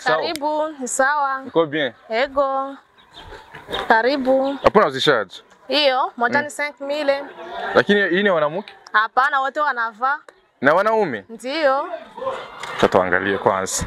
sawa? Karibu, ni sawa. Uko bien? Ego. Karibu. Hapana uzishaje? Hiyo, moja ni 5,000. Lakini hii ni wanawake? Hapana, wote wanavaa. Na wanaume? Ndio. Tutaangalia kwanza.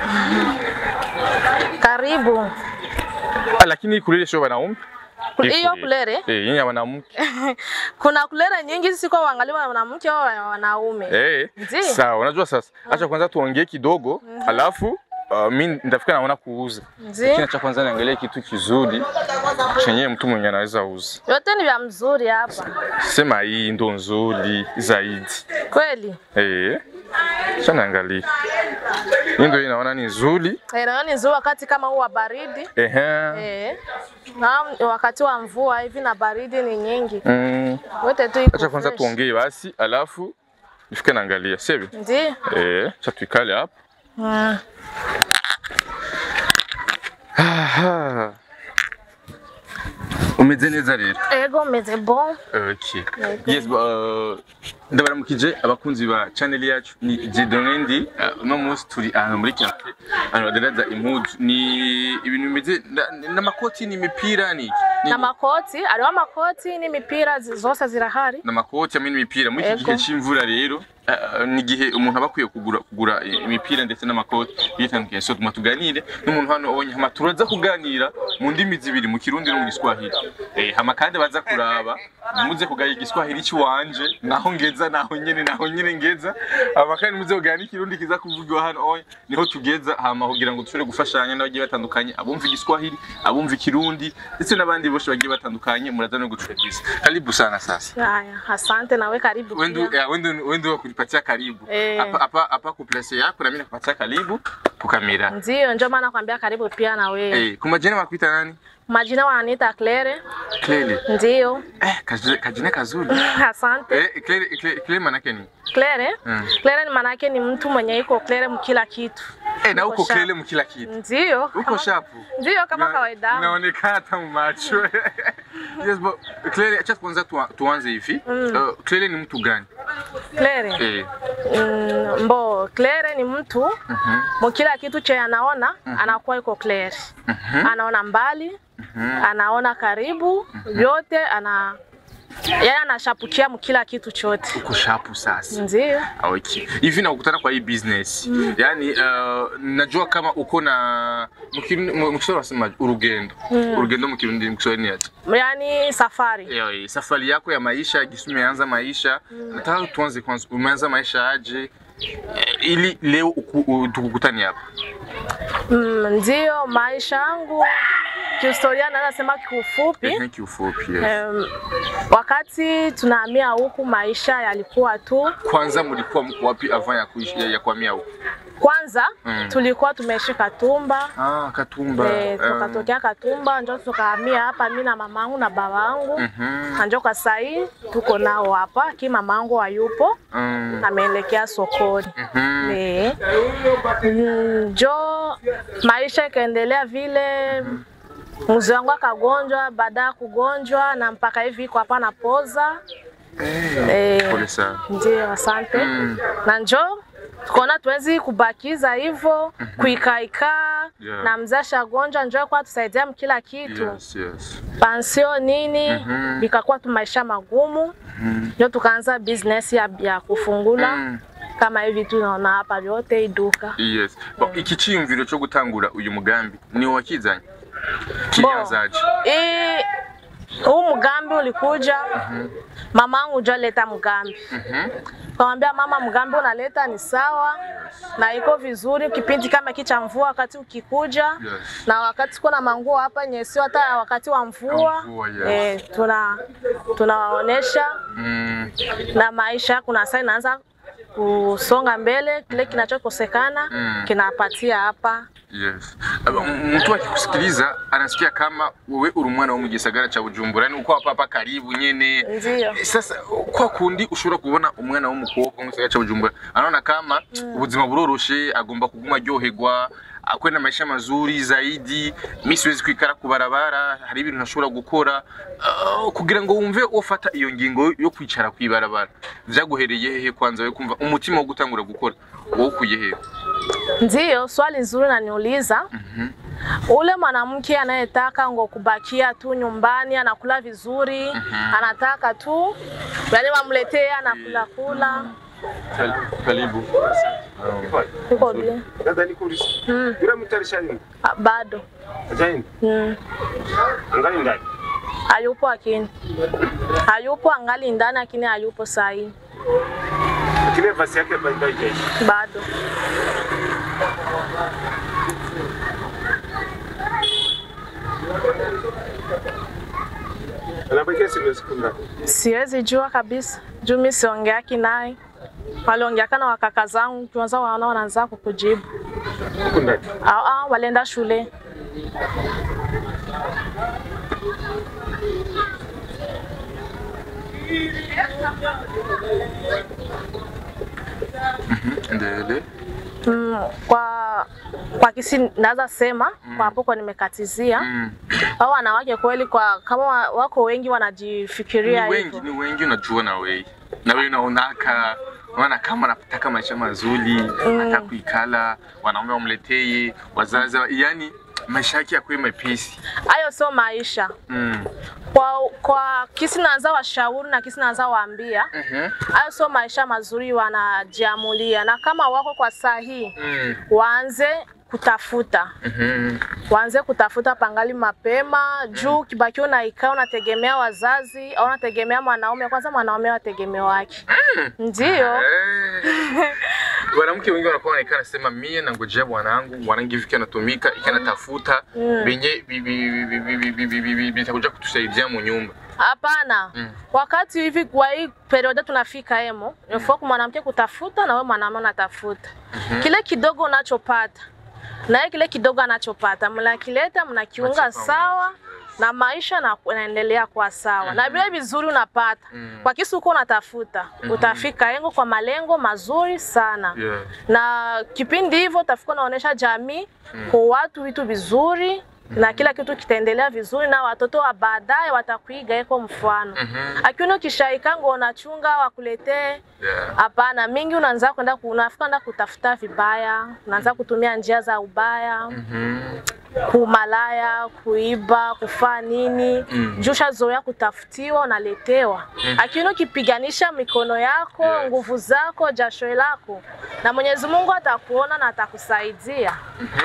Karibu. Lakini kulele sio wanaume? Hiyo kulere? Hii ni wanawake. Kuna kulere nyingi siko waangalia wanawake au wanaume. Sawa, unajua sasa. Acha kwanza tuongee kidogo, alafu mimi ndafika naona kuuza. Lakini acha kwanza niangalie kitu kizuri chenye mtu mwenye anaweza uza. Yote ni vya mzuri hapa. Sema hii ndo nzuri zaidi. Kweli? Acha niangalie. Hii ndo inaona ni nzuri. Inaona ni nzuri wakati kama huu wa baridi. Na wakati wa mvua hivi na baridi ni nyingi. Wote tu iko. Acha kwanza tuongee basi, alafu nifike naangalia. Sasa? Ndio. Acha tuikale hapa. Umeze neza rero? Ego meze bon. Okay. Yes, ndabaramukije abakunzi ba channel yacu ni Jedongendi. No munsi turi ahantu muri cafe. Badaraza impuzu ni ibintu bimeze n'amakoti n'imipira ni. N'amakoti, ariho amakoti n'imipira zose zirahari. N'amakoti hamwe n'imipira muri iki gihe c'imvura rero. Ni gihe umuntu abakwiye kugura imipira ndetse n'amakoti bitandukanye. So tuganire n'umuntu hano onye hama turaza kuganira mu ndimi zibiri, mu Kirundi no mu Giswahili. Hama kandi baza kuraba muze kugaya Igiswahili ciwanje naho ngeza naho nyene ngeza. Hama kandi muze kuganira Kirundi kiza kuvugwa hano onye niho tugeza, hama kugira ngo dushobore gufashanya n'abagiye batandukanye, abumva Igiswahili, abumva Kirundi ndetse n'abandi bose bagiye batandukanye. Muraza no gutrevisa. Karibu sana sasa. Haya, asante nawe karibu. Wendo kunipatia karibu. Hapa kuplace yako na mimi nakupatia karibu kukamera. Ndio, njoo maana nakwambia karibu pia na wewe. Kwa majina wakuita nani? Majina wananiita Claire. Claire. Ndio. Kajina kazuri. Asante. Claire manake ni? Claire? Claire ni manake ni mtu mwenye iko Claire mkila kitu. Na uko Claire mkila kitu. Ndio. Uko shapu. Ndio kama kawaida. Inaonekana hata macho. Yes, but Claire, acha kwanza tuanze hivi. Claire ni mtu gani? Claire. Claire ni mtu mkila kitu che anaona anakuwa iko Claire. Anaona mbali, anaona karibu, yote yeye anashapukia mkila kitu chote. Uko shapu sasa. Ndio. Okay. Hivi nakukutana kwa hii business. Yaani najua kama uko na mkisoro wasema urugendo. Urugendo mu Kirundi mkisoro ni ati? Yaani safari. Safari yako ya maisha, gisume umeanza maisha. Nataka tuanze kwanza, umeanza maisha aje ili leo tukukutani hapa? Ndio maisha yangu kihistoria naweza sema kiufupi. Kiufupi. Wakati tunahamia huku maisha yalikuwa tu. Kwanza mlikuwa mko wapi avant ya kuishi ya kuhamia huku? Kwanza tulikuwa tumeishi Katumba. Katumba. Tukatokea Katumba ndio tukahamia hapa mimi na mamangu na babangu. Ndio kwa sasa tuko nao hapa, ki mamangu hayupo. Ameelekea sokoni. Ndio maisha ikaendelea vile. Mzee wangu akagonjwa, baada ya kugonjwa na mpaka hivi kwa hapa napoza. Pole sana. Ndio, asante. Na njoo tukaona tuwezi kubakiza hivyo, kuikaika na mzee agonjwa, njoo kwa tusaidia mkila kitu. Pansio nini, bikakuwa tu maisha magumu. Ndio tukaanza business ya kufungula. Kama hivi tunaona hapa yote iduka. Ikichimviro cyo gutangura uyu mugambi ni wakizanye? Kianzaje? Huu mugambi ulikuja mamangu ndio aleta mugambi. Kamwambia mama, mugambi unaleta ni sawa na iko vizuri kipindi kama kicha mvua wakati ukikuja na wakati kuna manguo hapa nyesi hata wakati wa mvua tunawaonesha na maisha kuna sasa inaanza kusonga mbele, kile kinachokosekana kinapatia hapa. Mtu akikusikiliza anasikia kama wewe uri umwana wo mu gisagara cha Bujumbura, ni uko hapa karibu nyene. Sasa kwa kundi ushobora kubona umwana wo mukobwa mu gisagara cha Bujumbura anaona kama ubuzima buroroshe, agomba kuguma ryoherwa, akwenda maisha mazuri zaidi, mimi siwezi kwikara kubarabara, hari ibintu ntashobora gukora, kugira ngo wumve ufata iyo ngingo yo kwicara kwibarabara. Vyaguhereye hehe kwanza we kumva umutima wo gutangura gukora? Wowe ukuye hehe? Ndio, swali nzuri naniuliza. Ule mwanamke anayetaka ngo kubakia tu nyumbani anakula vizuri, anataka tu yani wamletee anakula kula. Karibu. Uko bien? Nadhani kulisa. Yule mtarisha nini? Bado. Ajaini? Angali ndani. Hayupo akini. Hayupo angali ndani lakini hayupo sahi. Kile basi yake bado haijaisha. Bado. Anabaki siku ngapi? Siwezi jua kabisa. Juu mimi siongeaki naye. Waliongea kana wakaka zangu kwanza wanaanza kukujibu. Huko ndani. Walienda shule. Ndele. Kwa kisi naweza sema kwa hapo kwa nimekatizia. Hao wanawake kweli kwa kama wako wengi wanajifikiria hivyo. Ni wengi unajua na wewe. Na wewe unaonaka wana kama anataka maisha mazuri, anataka kuikala, wanaume wamletee, wazazi yani maisha yake yakuwe mepesi. Hayo sio maisha. Kwa kisi naanza washauri na kisi naanza waambia. Hayo sio maisha mazuri wanajiamulia. Na kama wako kwa saa hii, waanze kutafuta. Waanze kutafuta pangali mapema, juu kibaki unaikaa unategemea wazazi au unategemea mwanaume, kwanza mwanaume wategemea wake. Ndio. Wanamke wengi wanakuwa wanaikana sema mie na ngojea bwanangu, mwanangu hivi anatumika, ikanatafuta benye bitakuja kutusaidia mu nyumba. Hapana. Wakati hivi kwa hii period tunafika hemo, inafaa kwa mwanamke kutafuta na wewe mwanaume unatafuta. Kile kidogo unachopata na kile kidogo anachopata mnakileta mnakiunga sawa na maisha naendelea kwa sawa. Na vile vizuri unapata. Kwa kisi uko unatafuta, utafika yengo kwa malengo mazuri sana. Na kipindi hivyo utafika unaonesha jamii kwa watu vitu vizuri na kila kitu kitaendelea vizuri na watoto wa baadaye watakuiga eko mfano. Akiona kishaikango unachunga wakuletee. Hapana, mingi unaanza kwenda unafika kutafuta vibaya, unaanza kutumia njia za ubaya. Kumalaya, kuiba, kufanya nini, jusha zoea kutafutiwa unaletewa. Akiona kipiganisha mikono yako, nguvu zako, jasho lako, na Mwenyezi Mungu atakuona na atakusaidia.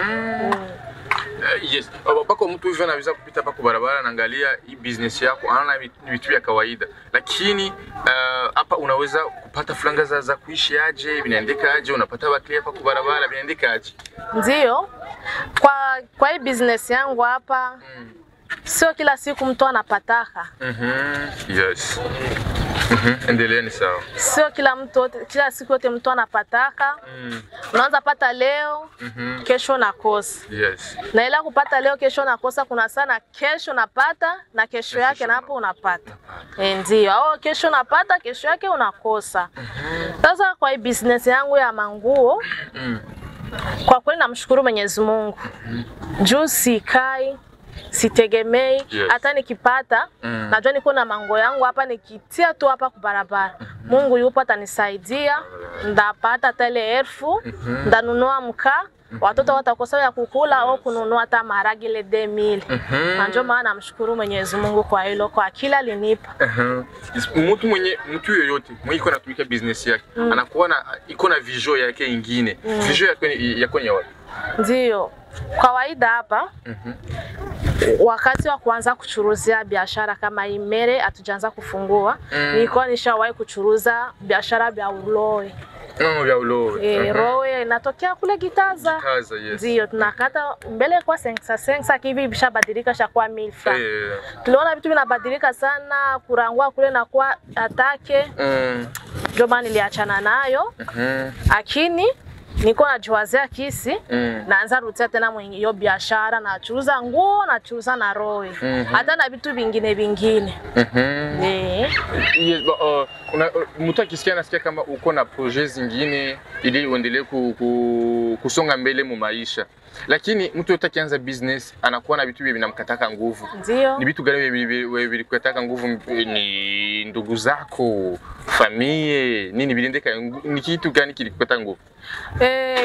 Yes, bako mtu hivyo anaweza kupita hapa kwa barabara anaangalia hii business yako, anaona ni vitu vya kawaida. Lakini hapa unaweza kupata franga za kuishi aje, vinaendeka aje, unapata wakili hapa kwa barabara vinaendeka aje? Ndio. Kwa hii business yangu hapa sio kila siku mtu anapataka. Yes. Endelea ni sawa. Sio kila siku yote mtu anapataka. Unaanza pata leo, kesho nakosa. Yes. Na ila kupata leo kesho nakosa kuna sana kesho napata na kesho yake na hapo unapata. Ndio. Au kesho napata, kesho yake unakosa. Sasa kwa hii business yangu ya manguo, kwa kweli namshukuru Mwenyezi Mungu. Juu sikai, sitegemei, hata nikipata, najua niko na mango yangu hapa nikitia tu hapa kwa barabara. Mungu yupo atanisaidia, ndapata tele 1000, ndanunua mkaa, watoto watakosa ya kukula au kununua hata maharage ile 2000. Ndio maana namshukuru Mwenyezi Mungu kwa hilo, kwa kila alinipa. Mtu yoyote mwenye iko anatumika business yake, anakuwa na iko na vision yake nyingine. Vision yako ni wapi? Ndio. Kawaida hapa wakati wa kuanza kuchuruzia biashara kama hii mere hatujaanza kufungua, nilikuwa nishawahi kuchuruza biashara vya uloe. Vya uloe. Roe inatokea kule Gitaza. Gitaza, yes. Ndio tunakata mbele kwa sensa hivi bishabadilika shakuwa 1000 francs. Tuliona vitu vinabadilika sana, kurangua kule na kwa atake. Ndio maana niliachana nayo. Lakini niko najiwazia kisi, naanza rudia tena mwenye hiyo biashara, nachuuza nguo, nachuuza na roe. Hata na vitu vingine. Yes, mtu akisikia nasikia kama uko na project zingine ili uendelee kusonga mbele mu maisha. Lakini mtu yote akianza business anakuwa na vitu vinamkataka nguvu. Ndio. Ni vitu gani vilikutaka nguvu? Ni ndugu zako, familia, nini vilindeka, ni kitu gani kilikutaka nguvu?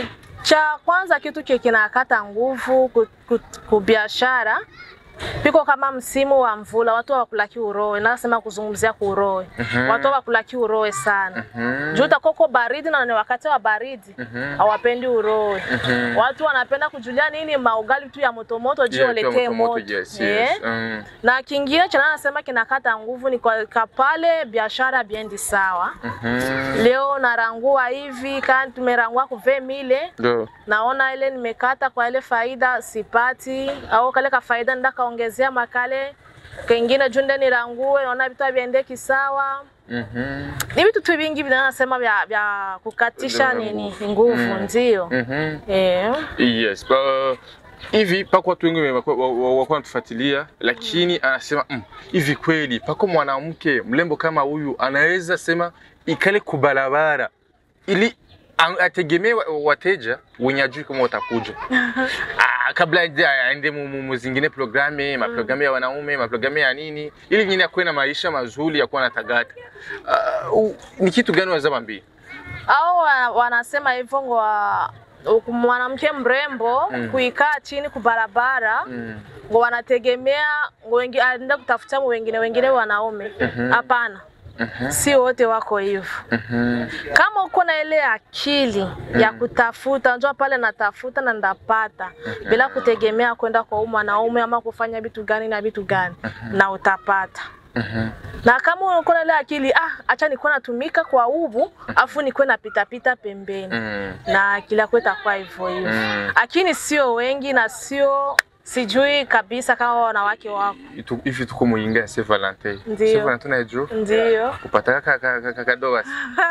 Cha kwanza kitu kinakata nguvu kubiashara. Piko kama msimu wa mvula watu wakulaki uroe, nasema kuzungumzia kuroe. Watu wakulaki uroe sana. Juta koko baridi na ni wakati wa baridi. Hawapendi uroe. Watu wanapenda kujulia nini maugali tu ya moto jio letee moto. Na kingine cha nasema kinakata nguvu ni kwa pale biashara biendi sawa. Leo narangua hivi kan tumerangua ku 20,000. Naona ile nimekata kwa ile faida sipati au kale ka faida ndaka ongezea makale kengine junde nirangue naona vitu viendeki sawa. Ni vitu tu vingi vinasema vya kukatisha nini nguvu ndio. Yes, hivi pako watu wengi wako wanatufuatilia lakini anasema hivi kweli pako mwanamke mlembo kama huyu anaweza sema ikale kubalabara ili ategemee wateja wenye ajui kama watakuja. Kabla aende muzingine programu ya wanaume, maprogramu ya nini, ili nyingine akuwe na maisha mazuri ya kuwa na tagata. Ni kitu gani wazabambi? Au wanasema hivyo mwanamke mrembo kuikaa chini kubarabara wanategemea wengi aende kutafuta wengine wanaume. Hapana. Si wote wako hivyo. Kama uko na ile akili ya kutafuta, njoo pale natafuta na ndapata bila kutegemea kwenda kwa mwanaume ama kufanya vitu gani na vitu gani na utapata. Na kama uko na ile akili acha nikuwa natumika kwa ubu afu nikuwa napita pembeni na kila kweta kwa hivyo. Lakini sio wengi na sio sijui kabisa kama wanawake wako. Hivi tuko muinga ya Saint Valentin. Saint Valentin na juu? Ndio. Kupata kadoa.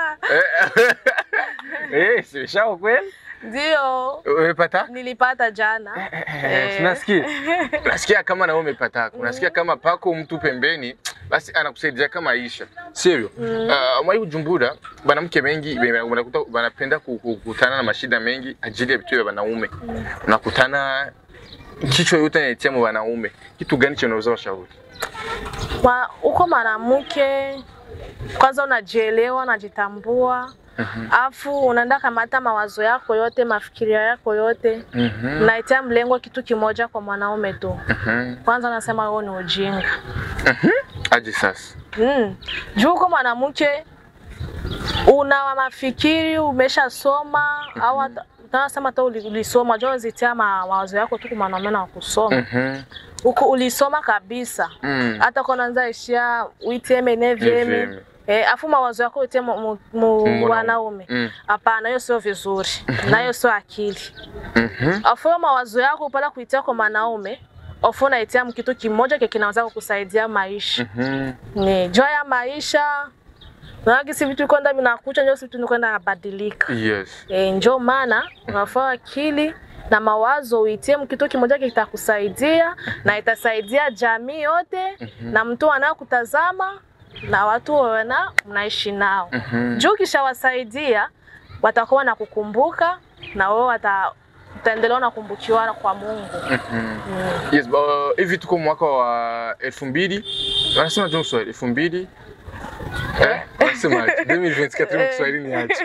Si shao kweli? Ndio. Umepata? Nilipata jana. Nasikia kama na wewe umepata. Unasikia kama pako mtu pembeni basi anakusaidia kama Aisha. Sio? Mwa Bujumbura banamke mengi unakuta wanapenda kukutana na mashida mengi ajili ya vitu vya wanaume. Unakutana kichwa yote inatia mu wanaume. Kitu gani cha unaweza washauri? Uko mwanamke kwanza unajielewa, unajitambua. Afu unaenda kamata mawazo yako yote, mafikirio yako yote. Unaitia mlengo kitu kimoja kwa mwanaume tu. Kwanza nasema wewe ni ujinga. Aje sasa. Juu kwa mwanamke una mafikiri umeshasoma au tunasema hata ulisoma jua zitia mawazo yako tu kwa mwanaume na kusoma. Uko ulisoma kabisa. Hata kwa unaanza ishia uiteme nevyeme. Afu mawazo yako yote wanaume. Hapana, hiyo sio vizuri. Na hiyo sio akili. Afu mawazo yako upala kuitia kwa wanaume, afu unaitia kitu kimoja kinaweza kukusaidia maisha. Ni joy ya maisha. Na kisi vitu kwenda vinakucha ndio vitu kwenda kubadilika. Yes. Ndio maana unafaa akili na mawazo uitie kitu kimoja kitakusaidia na itasaidia jamii yote na mtu anayekutazama na watu wana mnaishi nao. Juu kisha wasaidia watakuwa na kukumbuka na wao utaendelea na kumbukiwa kwa Mungu. Yes, hivi tuko mwaka wa 2000. Wanasema John Swahili 2000. Wanasema 2024 Kiswahili ni aje?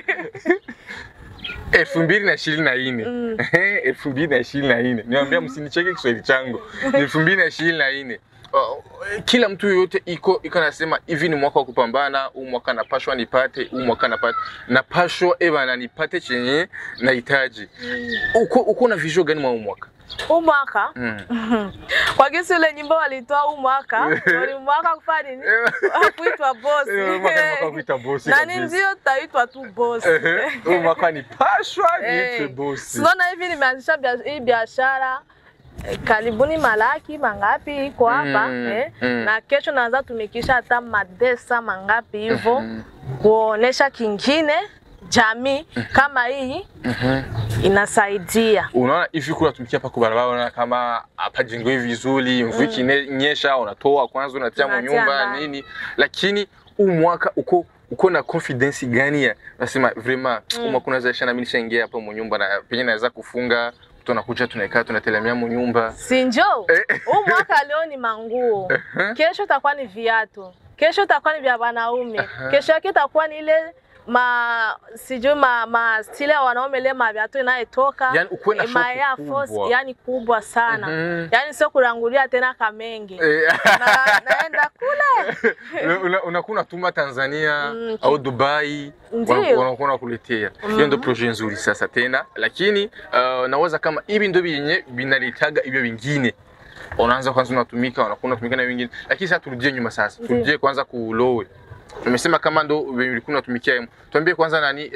2024. 2024. Niambia msinicheke Kiswahili changu. 2024. Kila mtu yote iko nasema hivi ni mwaka wa kupambana, huu mwaka napashwa nipate, huu mwaka napashwa na nipate chenye nahitaji. Uko na vision gani mwa mwaka? Mwaka? Kwa kisi ile nyimbo walitoa mwaka, wali mwaka kufanya nini? Kuitwa boss. Mwaka kuitwa boss. Na ndio taitwa tu boss. Mwaka ni pashwa niitwe boss. Sasa hivi nimeanzisha hii biashara karibuni malaki mangapi iko hapa na kesho naanza tumikisha hata madesa mangapi hivyo kuonesha kingine jamii kama hii inasaidia. Unaona hivi kuna tumikia hapa kwa barabara unaona kama hapa jengo hivi vizuri mvua ikinyesha unatoa kwanza unatia mu nyumba nini, lakini huu mwaka uko na confidence gani ya nasema vraiment mwaka unaweza isha na mimi nishaingia hapa mu nyumba na penye naweza kufunga tunakuja tunaikaa tunatelemea mu nyumba. Si njoo. Huu mwaka leo ni manguo. Kesho itakuwa ni viatu. Kesho itakuwa ni vya wanaume. Kesho yake itakuwa ni ile sijui stile ya wanaume ile maviatu inayotoka yani ukuwe na shopu kubwa. Yani kubwa sana. Yani sio kurangulia tena Kamenge. Naenda kule. Unakuwa unatuma Tanzania au Dubai wanakuwa nakuletea. Hiyo ndio project nzuri sasa tena, lakini nawaza kama hivi ndio vyenye vinalitaga hivyo vingine. Unaanza kwanza unatumika na wengine, lakini sasa turudie nyuma sasa. Turudie kwanza ku Lowe. Nimesema kama ndo ulikuwa unatumikia. Tuambie kwanza nani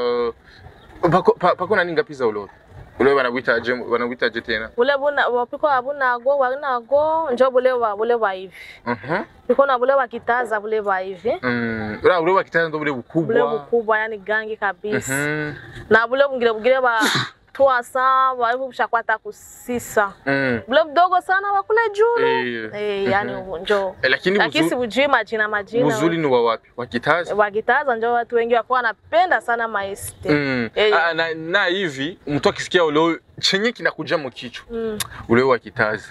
pako nani ngapi za Lowe? Lowe wanabuita je tena? Ule buna wapiko wanago njo bule wa hivi. Piko na bule wa Kitaza bule wa hivi. Ule wa Kitaza ndo bule bukubwa. Bule bukubwa yani gangi kabisa. Na bule bungire ba tuasa waivu bishakwata kusisa. Bule mdogo sana wakule julu. Yani njo. Lakini sibujui majina. Uzuri ni wa wapi? Wa Kitaza? Wa Kitaza njo watu wengi wako wanapenda sana maeste. Na hivi mtu akisikia ule chenye kinakuja mu kichwa. Ule wa Kitaza.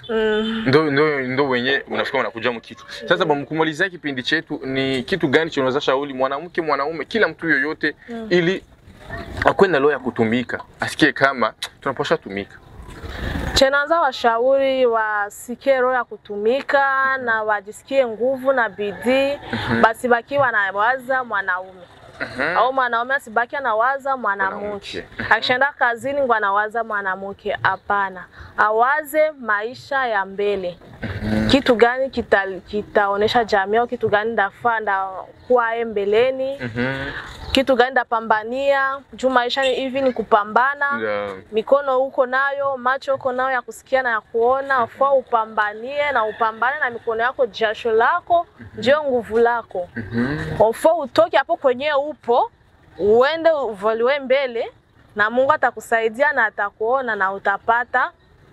Ndo wenye unafikiri unakuja mu kichwa. Sasa kumalizia kipindi chetu ni kitu gani unaweza shauri mwanamke mwanaume kila mtu yoyote ili akwenda loya kutumika, asikie kama tunaposha tumika. Chenaanza washauri wasikie roho ya kutumika na wajisikie nguvu na bidii, basi bakiwa anawaza mwanaume. Au mwanaume asibaki anawaza mwanamke. Akishaenda kazini ngo anawaza mwanamke, hapana. Awaze maisha ya mbele. Kitu gani kitaonesha jamii au kitu gani ndafaa kuwa mbeleni. Kitu gani ndapambania, juu maisha hivi ni kupambana. Mikono uko nayo, macho uko nayo ya kusikia na ya kuona, ufaa upambanie na upambane na mikono yako, jasho lako ndio nguvu lako. Ufaa utoke hapo kwenye upo, uende uvoliwe mbele na Mungu atakusaidia na atakuona na utapata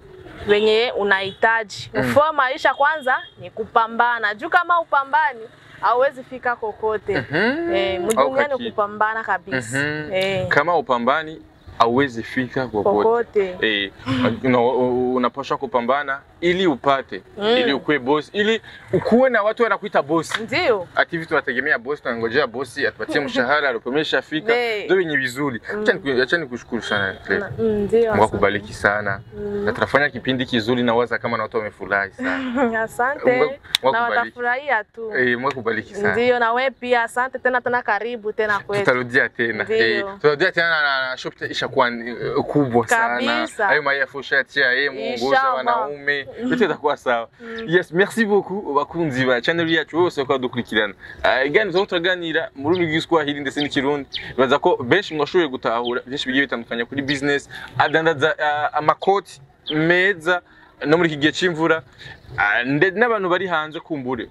wenye unahitaji. Ufaa maisha kwanza ni kupambana. Juu kama upambani hauwezi fika kokote. Mduniani kupambana kabisa. Kama upambani hauwezi fika kokote. Unapaswa kupambana ili upate, ili ukue boss, ili ukuwe na watu wanakuita boss. Ndio. Activity tunategemea boss, tunangojea boss atupatie mshahara, alipomesha fika, ndio yenye vizuri. Acha nikushukuru sana Claire. Ndio. Mungu akubariki sana. Na tunafanya kipindi kizuri na waza kama na watu wamefurahi sana. Asante. Na watafurahia tu. Mungu akubariki sana. Ndio, na wewe pia asante tena karibu tena kwetu. Tutarudia tena. Tutarudia tena na shop ishakuwa kubwa sana. Hayo mayafusha ya muongoza wanaume. Yote itakuwa sawa. Yes, merci beaucoup bakunzi ba channel yacu bose kwa dukurikirana. Gani zo turaganira mu rurimi rw'Igiswahili ndetse n'Ikirundi. Baza ko benshi mwashoboye gutahura byinshi bigiye bitandukanye kuri business, adandaza amakoti meza no muri kigiye c'imvura. N'abantu bari hanze kumbure.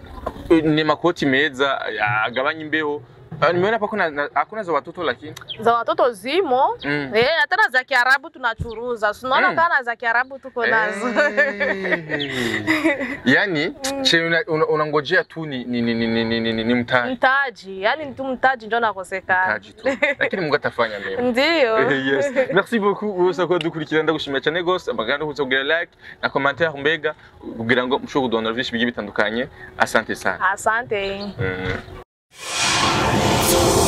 Ni makoti meza agabanya imbeho. Nimeona hapa hakuna za watoto lakini za watoto zimo. Hata za Kiarabu tunachuruza. Unaona kana za Kiarabu tuko nazo. Yani unangojea tu ni mtaji. Mtaji, yani ni tu mtaji ndio nakosekana. Mtaji tu. Lakini Mungu atafanya mema. Ndio. Yes. Merci beaucoup usa kwa dukurikira ndagushimira cyane gose abaganda kuzogira like na commentaire mbega kugira ngo mushobora kudonora byinshi bigiye bitandukanye. Asante sana. Asante.